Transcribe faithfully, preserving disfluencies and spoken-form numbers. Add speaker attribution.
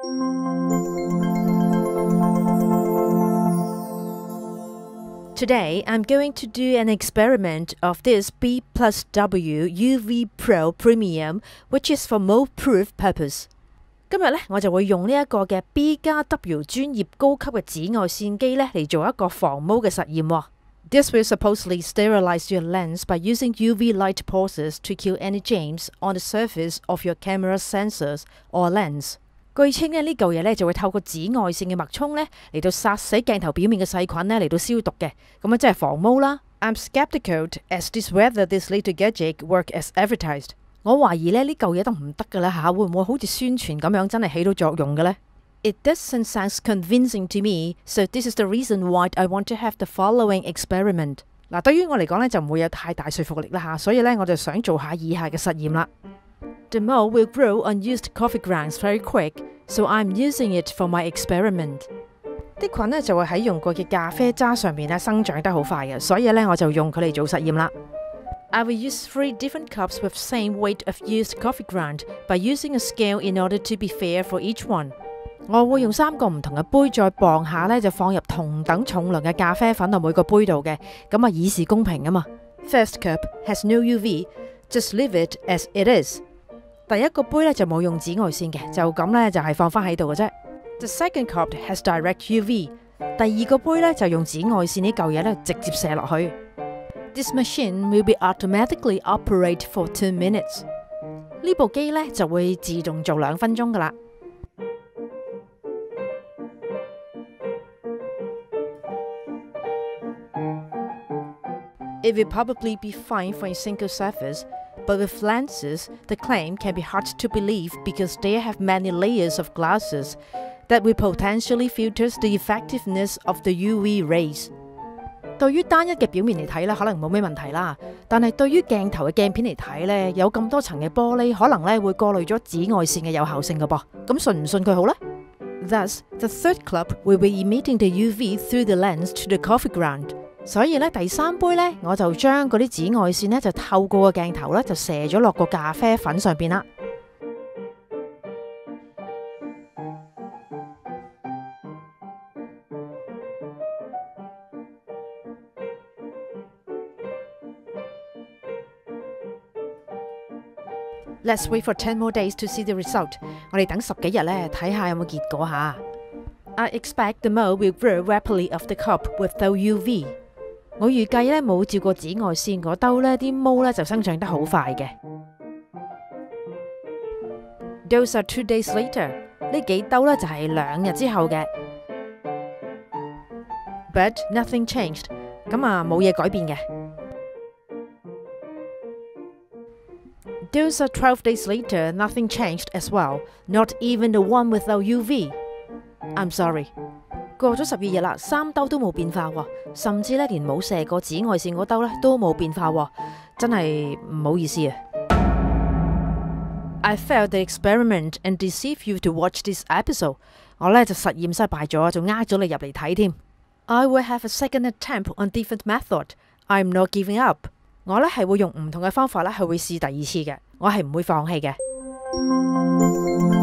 Speaker 1: Today, I'm going to do an experiment of this B plus W U V Pro Premium, which is for mold-proof purpose. 今日咧，我就會用呢一個嘅 B 加 W 專業高級嘅紫外線機咧嚟做一個防毛嘅實驗喎。This will supposedly sterilize your lens by using U V light pulses to kill any germs on the surface of your camera sensors or lens. 據稱咧呢嚿嘢咧就會透過紫外線嘅脈衝咧嚟到殺死鏡頭表面嘅細菌咧嚟到消毒嘅，咁啊即係防毛啦。I'm skeptical as to whether this little gadget work as advertised. 我懷疑咧呢嚿嘢都唔得㗎啦嚇，會唔會好似宣傳咁樣真係起到作用嘅咧？ It doesn't sound convincing to me, so this is the reason why I want to have the following experiment. 嗱，對於我嚟講咧就唔會有太大說服力啦嚇，所以咧我就想做下以下嘅實驗啦。The mold will grow unused coffee grounds very quick, so I'm using it for my experiment. 啲菌咧就會喺用過嘅咖啡渣上面咧生長得好快嘅，所以咧我就用佢嚟做實驗啦。I will use three different cups with same weight of used coffee ground by using a scale in order to be fair for each one. 我會用三個唔同嘅杯再磅下咧，就放入同等重量嘅咖啡粉到每個杯度嘅，咁啊以示公平啊嘛。First cup has no U V, just leave it as it is. 第一個杯咧就冇用紫外線嘅，就咁咧就係放翻喺度嘅啫。The second cup has direct U V. 第二個杯咧就用紫外線呢嚿嘢咧直接射落去。This machine will be automatically operate for two minutes. 呢部機咧就會自動做兩分鐘噶啦。It will probably be fine for a single surface, but with lenses, the claim can be hard to believe because they have many layers of glasses that will potentially filter the effectiveness of the U V rays. 對於單一嘅表面嚟睇咧，可能冇咩問題啦。但係對於鏡頭嘅鏡片嚟睇咧，有咁多層嘅玻璃，可能咧會過濾咗紫外線嘅有效性嘅噃。咁信唔信佢好呢？ Thus, the third cup will be emitting the U V through the lens to the coffee ground. 所以咧，第三杯咧，我就將嗰啲紫外線咧就透過個鏡頭咧就射咗落個咖啡粉上邊啦。Let's wait for ten more days to see the result. 我哋等十幾日咧睇下有冇結果吓。I expect the mold will grow rapidly off the cup without U V. 我預計咧冇照過紫外線嗰兜咧啲毛咧就生長得好快嘅。Those are two days later. 呢幾兜咧就係兩日之後嘅。But nothing changed. 咁啊冇嘢改變嘅。Those are twelve days later. Nothing changed as well. Not even the one without U V. I'm sorry. 過咗十二日啦，三兜都冇變化喎，甚至咧連冇射過紫外線嗰兜咧都冇變化喎，真係唔好意思啊。I failed the experiment and deceived you to watch this episode. 我咧就實驗失敗咗，仲呃咗你入嚟睇添。I will have a second attempt on different method. I'm not giving up. 我咧係會用唔同嘅方法咧係會試第二次嘅，我係唔會放棄嘅。